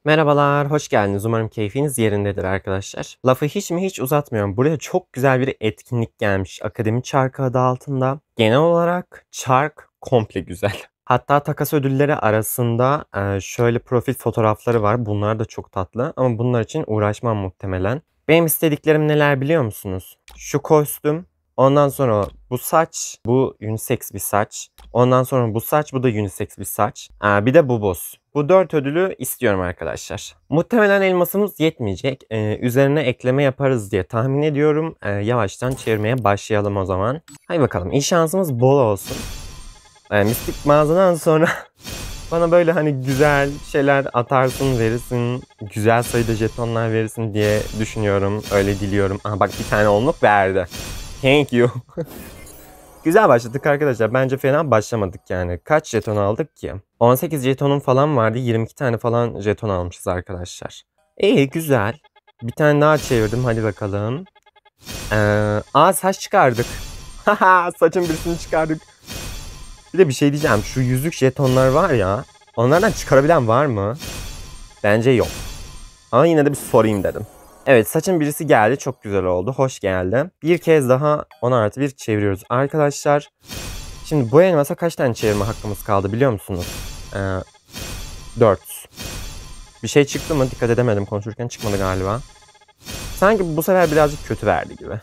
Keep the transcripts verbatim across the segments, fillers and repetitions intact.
Merhabalar, hoş geldiniz. Umarım keyfiniz yerindedir arkadaşlar. Lafı hiç mi hiç uzatmıyorum. Buraya çok güzel bir etkinlik gelmiş. Akademi Çarkı adı altında. Genel olarak çark komple güzel. Hatta takas ödülleri arasında e, şöyle profil fotoğrafları var. Bunlar da çok tatlı ama bunlar için uğraşmam muhtemelen. Benim istediklerim neler biliyor musunuz? Şu kostüm, ondan sonra bu saç, bu unisex bir saç. Ondan sonra bu saç, bu da unisex bir saç. Aa, bir de bu boz. Bu dört ödülü istiyorum arkadaşlar. Muhtemelen elmasımız yetmeyecek. Ee, üzerine ekleme yaparız diye tahmin ediyorum. Ee, yavaştan çevirmeye başlayalım o zaman. Hadi bakalım. İyi şansımız bol olsun. Ee, mistik mağazadan sonra bana böyle hani güzel şeyler atarsın, verirsin. Güzel sayıda jetonlar verirsin diye düşünüyorum. Öyle diliyorum. Aha bak bir tane onluk verdi. Thank you. Güzel başladık arkadaşlar. Bence fena başlamadık yani. Kaç jeton aldık ki? on sekiz jetonum falan vardı. yirmi iki tane falan jeton almışız arkadaşlar. İyi güzel. Bir tane daha çevirdim. Hadi bakalım. Ee, aa saç çıkardık. Haha saçın birisini çıkardık. Bir de bir şey diyeceğim. Şu yüzük jetonlar var ya. Onlardan çıkarabilen var mı? Bence yok. Ama yine de bir sorayım dedim. Evet saçın birisi geldi. Çok güzel oldu. Hoş geldi. Bir kez daha on artı bir çeviriyoruz. Arkadaşlar şimdi bu elmasa kaç tane çevirme hakkımız kaldı biliyor musunuz? Ee, dört. Bir şey çıktı mı? Dikkat edemedim. Konuşurken çıkmadı galiba. Sanki bu sefer birazcık kötü verdi gibi.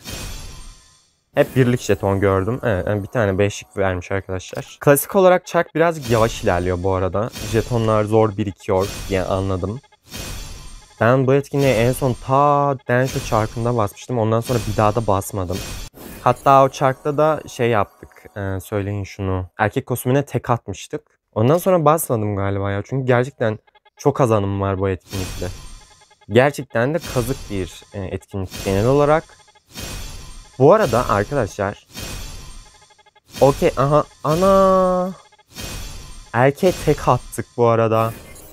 Hep birlik jeton gördüm. Evet, yani bir tane beşlik vermiş arkadaşlar. Klasik olarak çark birazcık yavaş ilerliyor bu arada. Jetonlar zor birikiyor diye anladım. Ben bu etkinliğe en son ta Densho çarkında basmıştım. Ondan sonra bir daha da basmadım. Hatta o çarkta da şey yaptık. Ee, söyleyin şunu. Erkek kostümüne tek atmıştık. Ondan sonra basmadım galiba ya. Çünkü gerçekten çok az anım var bu etkinlikte. Gerçekten de kazık bir e, etkinlik genel olarak. Bu arada arkadaşlar. Okey aha ana. Erkeğe tek attık bu arada.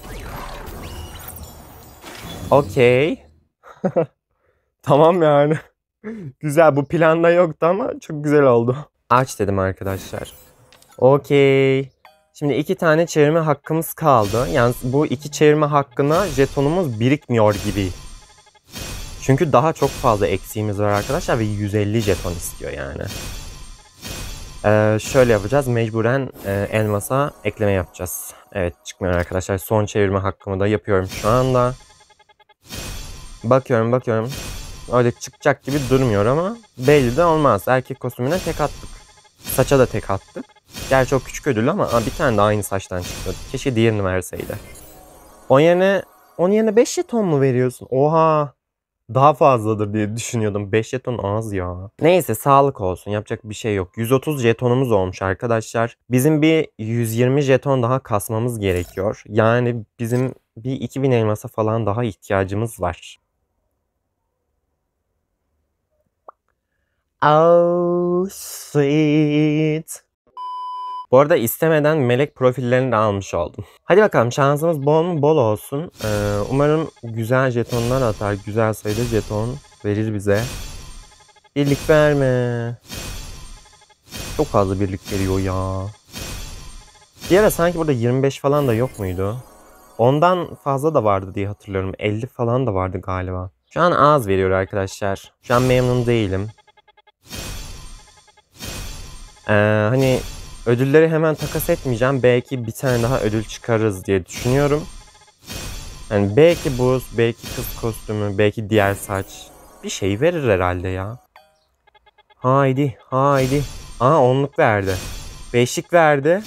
Okey. Tamam yani. Güzel bu planda yoktu ama çok güzel oldu. Aç dedim arkadaşlar. Okey. Şimdi iki tane çevirme hakkımız kaldı. Yani bu iki çevirme hakkına jetonumuz birikmiyor gibi. Çünkü daha çok fazla eksiğimiz var arkadaşlar ve yüz elli jeton istiyor yani. Ee, şöyle yapacağız. Mecburen e, elmasa ekleme yapacağız. Evet çıkmıyor arkadaşlar. Son çevirme hakkımı da yapıyorum şu anda. Bakıyorum bakıyorum. Öyle çıkacak gibi durmuyor ama belli de olmaz. Erkek kostümüne tek attık. Saça da tek attık. Gerçi o küçük ödül ama bir tane de aynı saçtan çıktı. Keşke diğerini verseydi. Onun yerine, onun yerine beş jeton mu veriyorsun? Oha! Daha fazladır diye düşünüyordum. beş jeton az ya. Neyse sağlık olsun. Yapacak bir şey yok. yüz otuz jetonumuz olmuş arkadaşlar. Bizim bir yüz yirmi jeton daha kasmamız gerekiyor. Yani bizim bir iki bin elmasa falan daha ihtiyacımız var. Oh sweet. Bu arada istemeden melek profillerini de almış oldum. Hadi bakalım şansımız bol mu? Bol olsun. Ee, umarım güzel jetonlar atar. Güzel sayıda jeton verir bize. Birlik verme. Çok fazla birlik veriyor ya. Bir ara sanki burada yirmi beş falan da yok muydu? Ondan fazla da vardı diye hatırlıyorum. elli falan da vardı galiba. Şu an az veriyor arkadaşlar. Şu an memnun değilim. Ee, hani ödülleri hemen takas etmeyeceğim. Belki bir tane daha ödül çıkarırız diye düşünüyorum. Yani belki buz, belki kız kostümü, belki diğer saç. Bir şey verir herhalde ya. Haydi, haydi. Aa onluk verdi. Beşlik verdi.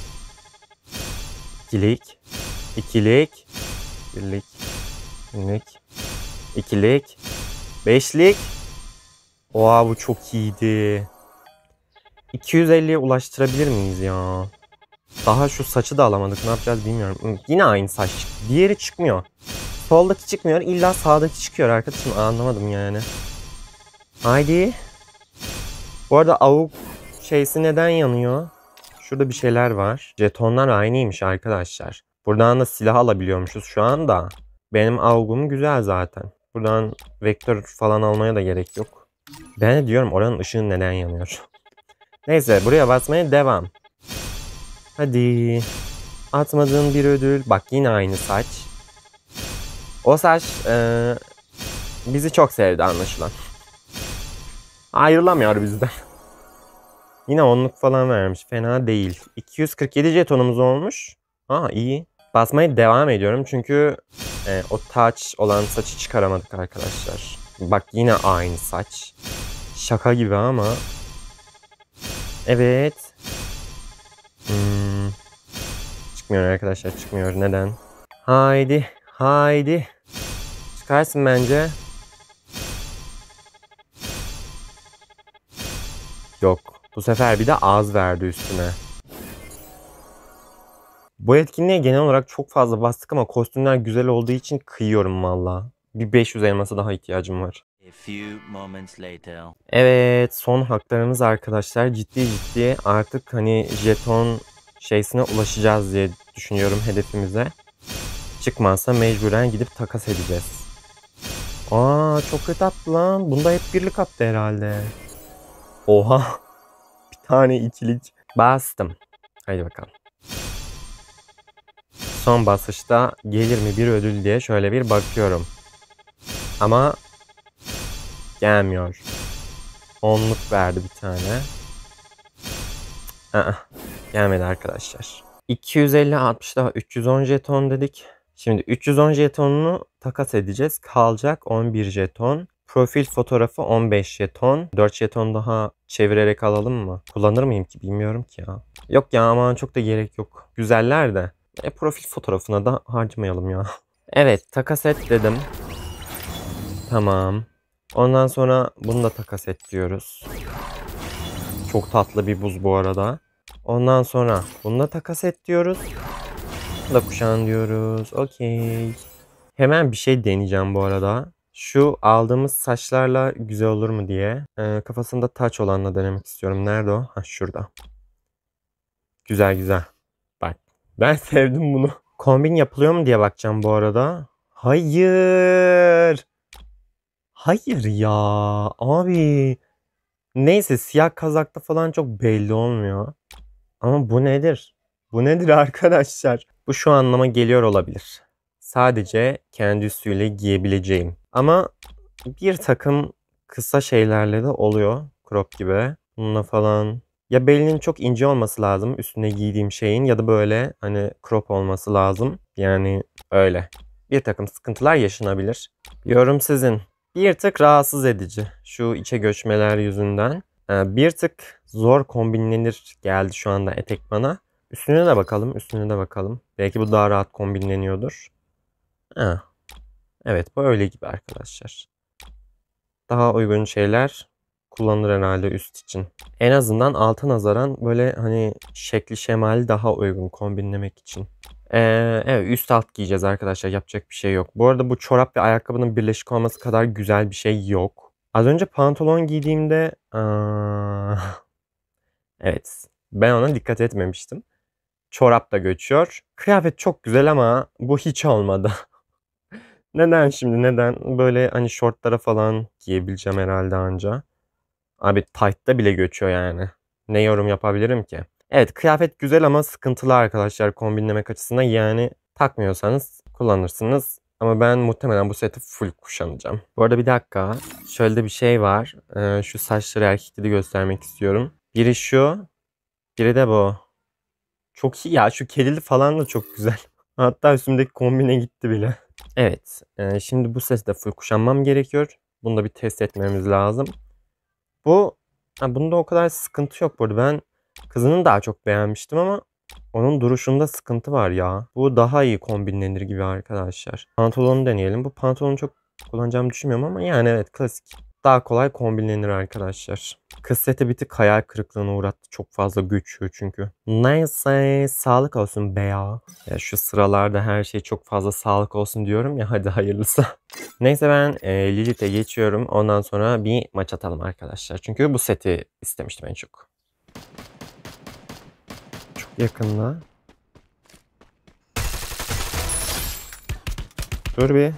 İkilik. İkilik. Birlik. Birlik. İkilik. Beşlik. Oha bu çok iyiydi. iki yüz elliye ulaştırabilir miyiz ya? Daha şu saçı da alamadık. Ne yapacağız bilmiyorum. Yine aynı saç çıktı. Diğeri çıkmıyor. Soldaki çıkmıyor. İlla sağdaki çıkıyor arkadaşım. Anlamadım yani. Haydi. Bu arada avuk şeysi neden yanıyor? Şurada bir şeyler var. Jetonlar aynıymış arkadaşlar. Buradan da silah alabiliyormuşuz şu anda. Benim avgum güzel zaten. Buradan vektör falan almaya da gerek yok. Ben de diyorum oranın ışığı neden yanıyor? Neyse buraya basmaya devam. Hadi. Atmadığın bir ödül. Bak yine aynı saç. O saç e, bizi çok sevdi anlaşılan. Ayrılamıyor bizden. Yine onluk falan vermiş. Fena değil. iki yüz kırk yedi jetonumuz olmuş. Aa iyi. Basmaya devam ediyorum çünkü e, o taç olan saçı çıkaramadık arkadaşlar. Bak yine aynı saç. Şaka gibi ama. Evet. Hmm. Çıkmıyor arkadaşlar, çıkmıyor. Neden? Haydi. Haydi. Çıkarsın bence. Yok. Bu sefer bir de az verdi üstüne. Bu etkinliğe genel olarak çok fazla bastık ama kostümler güzel olduğu için kıyıyorum valla. Bir beş yüz elması daha ihtiyacım var. A few moments later. Evet, son haklarımız arkadaşlar. Ciddi ciddi artık hani jeton şeysine ulaşacağız diye düşünüyorum, hedefimize. Çıkmazsa mecburen gidip takas edeceğiz. Aa çok kötü attı lan. Bunda hep birlik attı herhalde. Oha. Bir tane ikilik. Bastım. Haydi bakalım. Son basışta gelir mi bir ödül diye şöyle bir bakıyorum. Ama gelmiyor. Onluk verdi bir tane. Aa, gelmedi arkadaşlar. iki yüz elli altmış daha üç yüz on jeton dedik. Şimdi üç yüz on jetonunu takas edeceğiz. Kalacak on bir jeton. Profil fotoğrafı on beş jeton. dört jeton daha çevirerek alalım mı? Kullanır mıyım ki bilmiyorum ki ya. Yok ya aman çok da gerek yok. Güzeller de. E, profil fotoğrafına da harcamayalım ya. Evet takas et dedim. Tamam. Ondan sonra bunu da takas et diyoruz. Çok tatlı bir buz bu arada. Ondan sonra bunu da takas et diyoruz. Bunu da kuşan diyoruz. Okey. Hemen bir şey deneyeceğim bu arada. Şu aldığımız saçlarla güzel olur mu diye. Ee, kafasında taç olanla denemek istiyorum. Nerede o? Ha şurada. Güzel güzel. Bak. Ben sevdim bunu. Kombin yapılıyor mu diye bakacağım bu arada. Hayır. Hayır ya. Abi. Neyse siyah kazakta falan çok belli olmuyor. Ama bu nedir? Bu nedir arkadaşlar? Bu şu anlama geliyor olabilir. Sadece kendi üstüyle giyebileceğim. Ama bir takım kısa şeylerle de oluyor. Crop gibi. Bununla falan. Ya belinin çok ince olması lazım üstüne giydiğim şeyin ya da böyle hani crop olması lazım. Yani öyle. Bir takım sıkıntılar yaşanabilir. Yorum sizin. Bir tık rahatsız edici şu içe göçmeler yüzünden. Ee, bir tık zor kombinlenir geldi şu anda etek bana. Üstüne de bakalım, üstüne de bakalım. Belki bu daha rahat kombinleniyordur. Ha, evet bu öyle gibi arkadaşlar. Daha uygun şeyler kullanılır herhalde üst için. En azından alta nazaran böyle hani şekli şemali daha uygun kombinlemek için. Ee, evet üst alt giyeceğiz arkadaşlar. Yapacak bir şey yok. Bu arada bu çorap ve ayakkabının birleşik olması kadar güzel bir şey yok. Az önce pantolon giydiğimde aa, evet ben ona dikkat etmemiştim. Çorap da göçüyor. Kıyafet çok güzel ama bu hiç olmadı. Neden şimdi neden? Böyle hani şortlara falan giyebileceğim herhalde anca. Abi tight'ta bile göçüyor yani. Ne yorum yapabilirim ki? Evet kıyafet güzel ama sıkıntılı arkadaşlar kombinlemek açısından. Yani takmıyorsanız kullanırsınız. Ama ben muhtemelen bu seti full kuşanacağım. Bu arada bir dakika. Şöyle de bir şey var. Ee, şu saçları erkekleri göstermek istiyorum. Biri şu. Biri de bu. Çok iyi ya. Şu kedili falan da çok güzel. Hatta üstümdeki kombine gitti bile. Evet. E, şimdi bu seti de full kuşanmam gerekiyor. Bunu da bir test etmemiz lazım. Bu ha, bunda o kadar sıkıntı yok burada. Ben kızının daha çok beğenmiştim ama onun duruşunda sıkıntı var ya. Bu daha iyi kombinlenir gibi arkadaşlar. Pantolonu deneyelim. Bu pantolonu çok kullanacağımı düşünmüyorum ama yani evet klasik. Daha kolay kombinlenir arkadaşlar. Kız seti bir tık hayal kırıklığına uğrattı. Çok fazla göçüyor çünkü. Neyse sağlık olsun be ya. Ya şu sıralarda her şey çok fazla sağlık olsun diyorum ya hadi hayırlısı. Neyse ben e, Lilith'e geçiyorum. Ondan sonra bir maç atalım arkadaşlar. Çünkü bu seti istemiştim en çok. Çok yakında. Dur bir.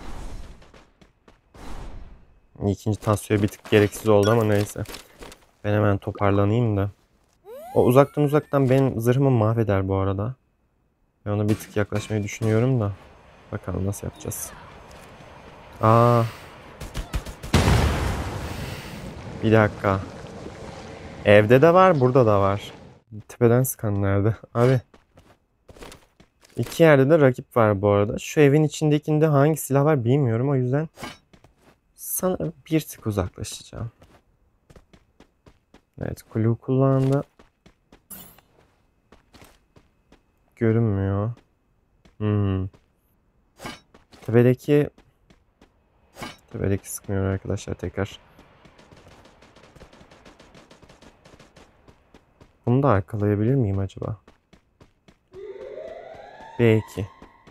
İkinci tasfiye bir tık gereksiz oldu ama neyse. Ben hemen toparlanayım da. O uzaktan uzaktan benim zırhımı mahveder bu arada. Ben ona bir tık yaklaşmayı düşünüyorum da. Bakalım nasıl yapacağız. Aa. Bir dakika. Evde de var, burada da var. Tepeden sıkan nerede? Abi. İki yerde de rakip var bu arada. Şu evin içindekinde hangi silah var bilmiyorum. O yüzden sanırım bir tık uzaklaşacağım. Evet, Clue kullandı. Görünmüyor. Hmm. Tepedeki Tepedeki sıkmıyor arkadaşlar tekrar. Bunu da arkalayabilir miyim acaba? Belki.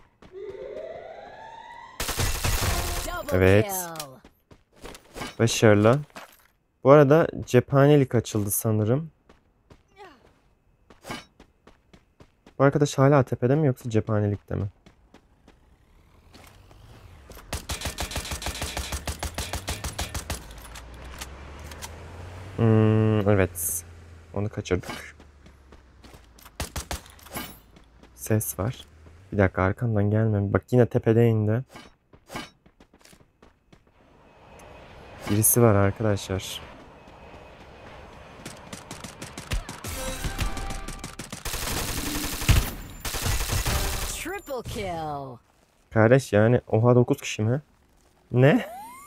Evet. Başarılı. Bu arada cephanelik açıldı sanırım. Bu arkadaş hala tepede mi yoksa cephanelikte mi? Hmm, evet. Onu kaçırdık. Ses var. Bir dakika arkamdan gelmem. Bak yine tepede indi. Birisi var arkadaşlar. Triple kill. Kardeş yani oha dokuz kişi mi? Ne?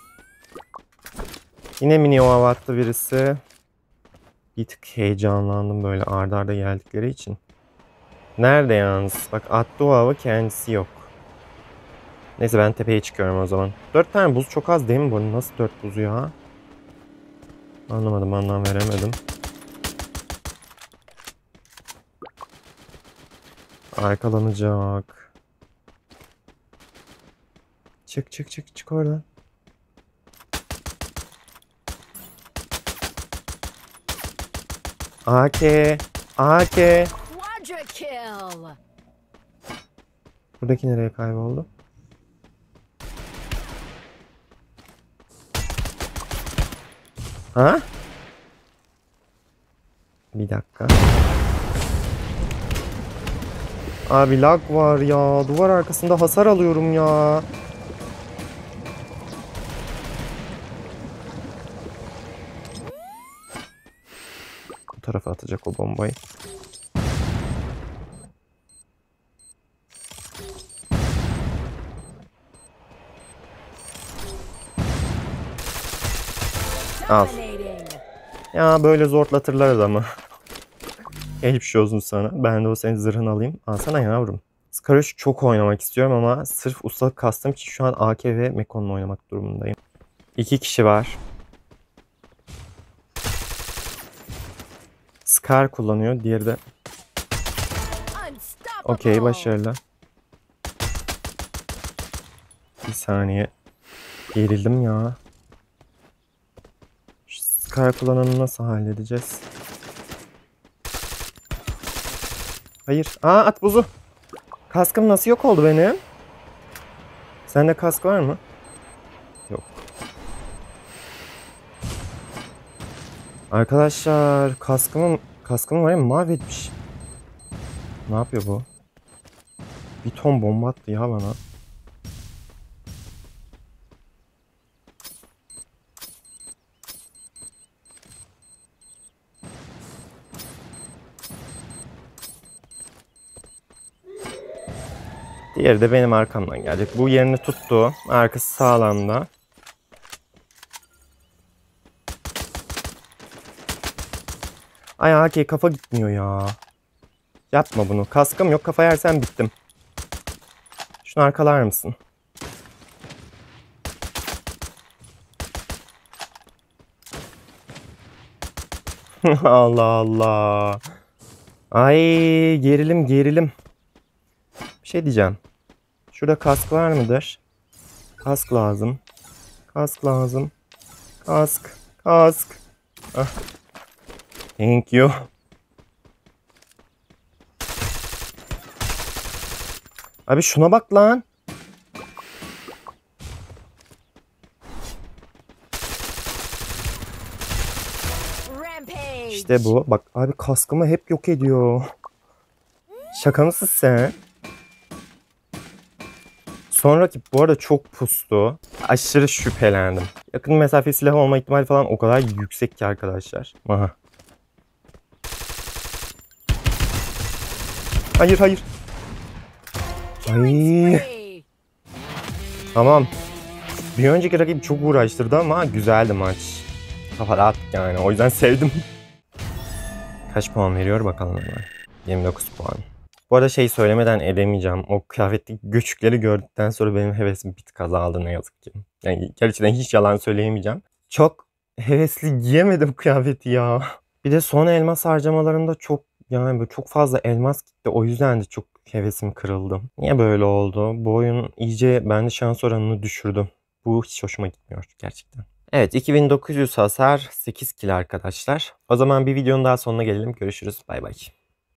Yine mini oha attı birisi. Bir tık heyecanlandım böyle arda arda geldikleri için. Nerede yalnız? Bak attı o hava kendisi yok. Neyse ben tepeye çıkıyorum o zaman. Dört tane buz çok az değil mi bu? Nasıl dört buzu ya? Anlamadım, anlam veremedim. Arkalanacak. Çık çık çık çık oradan. A K. A K. Quadra kill. Buradaki nereye kayboldu? Ha? Bir dakika. Abi lag var ya. Duvar arkasında hasar alıyorum ya. Bu tarafa atacak o bombayı. Al. Dominating. Ya böyle zorlatırlar adamı. Geçmiş olsun sana. Ben de o senin zırhını alayım. Alsana yavrum. Scarage çok oynamak istiyorum ama sırf ustalık kastım için şu an A K ve Mekon'la oynamak durumundayım. İki kişi var. Scar kullanıyor. Diğeri de Unstoppable. okey, başarılı. Bir saniye. Gerildim ya. Şu Scar kullananı nasıl halledeceğiz? Hayır. Aa, at buzu. Kaskım nasıl yok oldu benim? Sende kask var mı? Yok. Arkadaşlar kaskımın kaskımı var ya mahvetmiş. Ne yapıyor bu? Bir ton bomba attı ya bana. Diğeri de benim arkamdan gelecek. Bu yerini tuttu. Arkası sağlamda. Ay A K kafa gitmiyor ya. Yapma bunu. Kaskım yok. Kafa yersen bittim. Şunu arkalar mısın? Allah Allah. Ay gerilim gerilim. Bir şey diyeceğim. Şurada kask var mıdır? Kask lazım. Kask lazım. Kask. Kask. Ah. Thank you. Abi şuna bak lan. Rampage. İşte bu. Bak abi kaskımı hep yok ediyor. Şaka mısın sen? Son rakip bu arada çok pustu. Aşırı şüphelendim. Yakın mesafe silah olma ihtimali falan o kadar yüksek ki arkadaşlar. Aha. Hayır hayır. Ay. Spree. Tamam. Bir önceki rakip çok uğraştırdı ama güzeldi maç. Kafa rahat yani. O yüzden sevdim. Kaç puan veriyor bakalım hemen. yirmi dokuz puan. Bu arada şey söylemeden edemeyeceğim. O kıyafetli göçükleri gördükten sonra benim hevesim bir tık azaldı ne yazık ki. Yani gerçekten hiç yalan söyleyemeyeceğim. Çok hevesli giyemedim kıyafeti ya. Bir de son elmas harcamalarımda çok yani böyle çok fazla elmas gitti. O yüzden de çok hevesim kırıldı. Niye böyle oldu? Bu oyun iyice bende şans oranını düşürdü. Bu hiç hoşuma gitmiyor gerçekten. Evet, iki bin dokuz yüz hasar, sekiz kill arkadaşlar. O zaman bir videonun daha sonuna gelelim. Görüşürüz. Bay bay.